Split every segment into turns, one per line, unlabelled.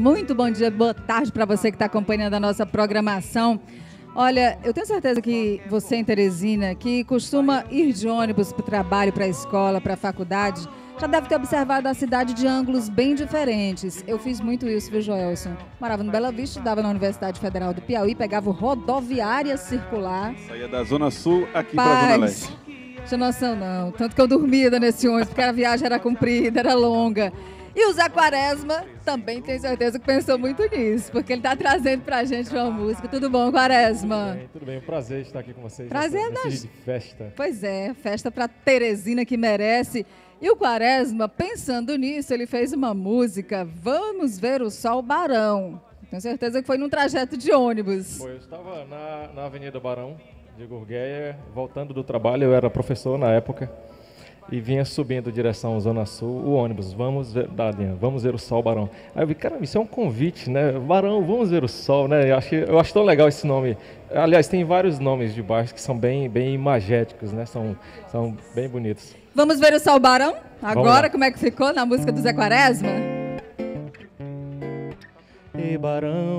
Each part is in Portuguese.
muito bom dia, boa tarde para você que está acompanhando a nossa programação. Olha, eu tenho certeza que você em Teresina, que costuma ir de ônibus para o trabalho, para a escola, para a faculdade, já deve ter observado a cidade de ângulos bem diferentes. Eu fiz muito isso, viu, Joelson? Morava no Bela Vista, estudava na Universidade Federal do Piauí, pegava o rodoviária circular.
Saía da Zona Sul aqui para a Zona Leste.
Não tinha noção não, tanto que eu dormia nesse ônibus, porque a viagem era comprida, era longa. E o Zé Quaresma também tenho certeza que pensou muito nisso, porque ele está trazendo pra gente uma música. Tudo bom, Quaresma?
Tudo bem. Um prazer estar aqui com vocês.
Prazer
nesse dia de festa.
Pois é, festa pra Teresina que merece. E o Quaresma, pensando nisso, ele fez uma música, Vamos Ver o Sol Barão. Tenho certeza que foi num trajeto de ônibus.
Eu estava na Avenida Barão de Gurgueia, voltando do trabalho, eu era professor na época. E vinha subindo direção Zona Sul, o ônibus, vamos ver o sol, Barão. Aí eu vi, caramba, isso é um convite, né? Barão, vamos ver o sol, né? Eu acho tão legal esse nome. Aliás, tem vários nomes de bairros que são bem imagéticos, né? São bem bonitos.
Vamos ver o sol, Barão? Agora, como é que ficou na música do Zé Quaresma?
Ei, Barão,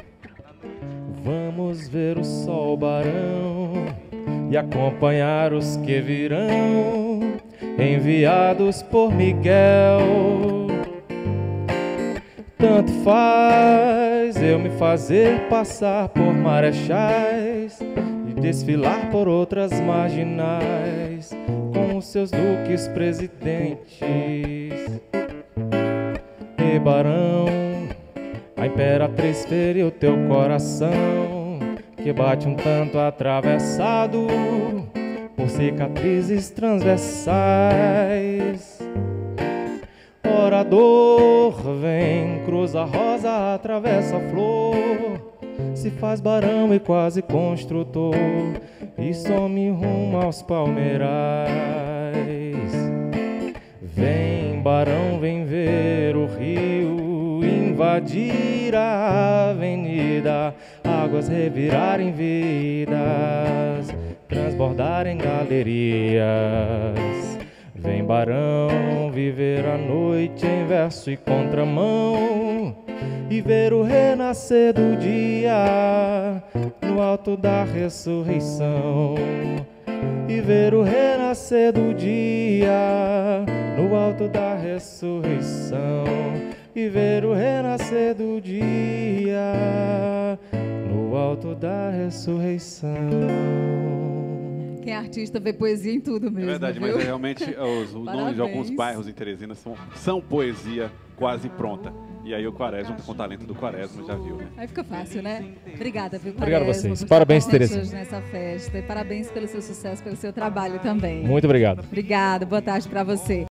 vamos ver o sol, Barão, e acompanhar os que virão, enviados por Miguel. Tanto faz eu me fazer passar por marechais e desfilar por outras marginais com os seus duques presidentes. E Barão, a imperatriz feriu teu coração, que bate um tanto atravessado por cicatrizes transversais. Orador, vem, cruza a rosa, atravessa a flor, se faz barão e quase construtor, e some rumo aos palmeirais. Vem, barão, vem ver o rio invadir a avenida, águas revirarem vidas, transbordarem galerias. Vem, barão, viver a noite em verso e contramão, e ver o renascer do dia no alto da ressurreição. E ver o renascer do dia no alto da ressurreição. E ver o renascer do dia no alto da ressurreição.
Quem é artista vê poesia em tudo mesmo.
É verdade,
viu?
mas realmente os nomes de alguns bairros em Teresina são poesia quase pronta. E aí o Quaresma, com o talento do Quaresma, já viu, né?
Aí fica fácil, né? Obrigada, viu, Quaresma?
Obrigado a vocês.
Por
Parabéns,
estar
Teresina.
hoje nessa festa. E parabéns pelo seu sucesso, pelo seu trabalho também.
Muito obrigado.
Obrigada, boa tarde para você.